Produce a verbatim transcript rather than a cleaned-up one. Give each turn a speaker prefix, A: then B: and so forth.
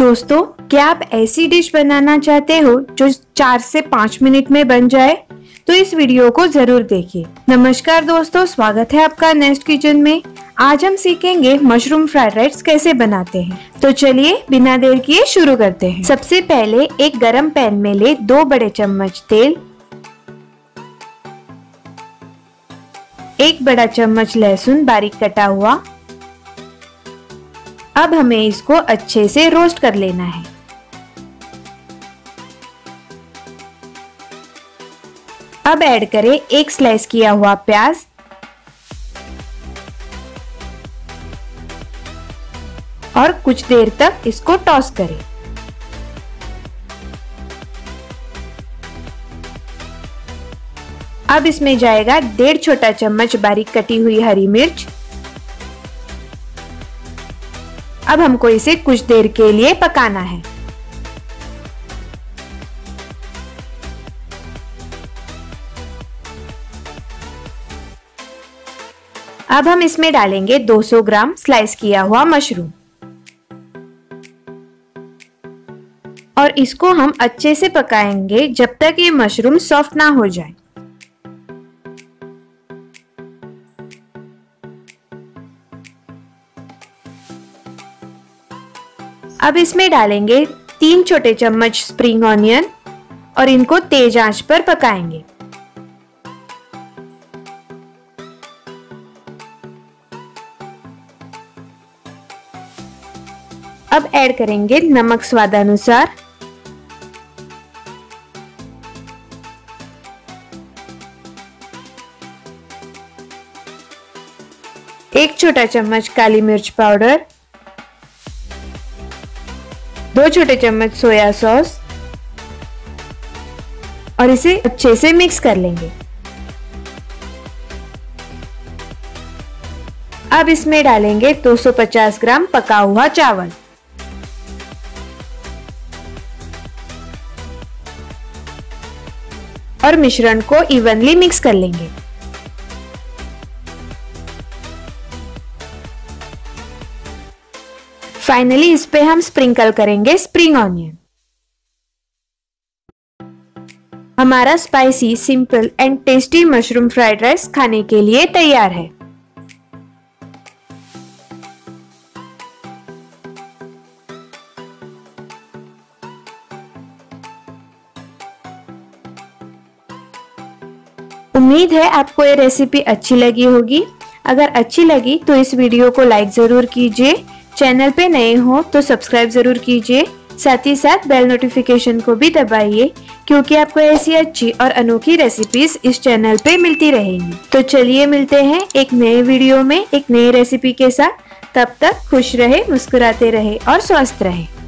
A: दोस्तों, क्या आप ऐसी डिश बनाना चाहते हो जो चार से पाँच मिनट में बन जाए? तो इस वीडियो को जरूर देखिए। नमस्कार दोस्तों, स्वागत है आपका नेस्ट किचन में। आज हम सीखेंगे मशरूम फ्राइड राइस कैसे बनाते हैं। तो चलिए बिना देर किए शुरू करते हैं। सबसे पहले एक गरम पैन में ले दो बड़े चम्मच तेल, एक बड़ा चम्मच लहसुन बारीक कटा हुआ। अब हमें इसको अच्छे से रोस्ट कर लेना है। अब ऐड करें एक स्लाइस किया हुआ प्याज और कुछ देर तक इसको टॉस करें। अब इसमें जाएगा डेढ़ छोटा चम्मच बारीक कटी हुई हरी मिर्च। अब हमको इसे कुछ देर के लिए पकाना है। अब हम इसमें डालेंगे दो सौ ग्राम स्लाइस किया हुआ मशरूम और इसको हम अच्छे से पकाएंगे जब तक ये मशरूम सॉफ्ट ना हो जाए। अब इसमें डालेंगे तीन छोटे चम्मच स्प्रिंग ऑनियन और इनको तेज आंच पर पकाएंगे। अब ऐड करेंगे नमक स्वादानुसार, एक छोटा चम्मच काली मिर्च पाउडर, दो छोटे चम्मच सोया सॉस और इसे अच्छे से मिक्स कर लेंगे। अब इसमें डालेंगे दो सौ पचास ग्राम पका हुआ चावल और मिश्रण को इवनली मिक्स कर लेंगे। फाइनली इस पे हम स्प्रिंकल करेंगे स्प्रिंग ऑनियन। हमारा spicy, simple and tasty mushroom fried rice खाने के लिए तैयार है। उम्मीद है आपको ये रेसिपी अच्छी लगी होगी। अगर अच्छी लगी तो इस वीडियो को लाइक जरूर कीजिए। चैनल पे नए हो तो सब्सक्राइब जरूर कीजिए। साथ ही साथ बेल नोटिफिकेशन को भी दबाइए, क्योंकि आपको ऐसी अच्छी और अनोखी रेसिपीज इस चैनल पे मिलती रहेंगी। तो चलिए मिलते हैं एक नए वीडियो में एक नई रेसिपी के साथ। तब तक खुश रहे, मुस्कुराते रहे और स्वस्थ रहे।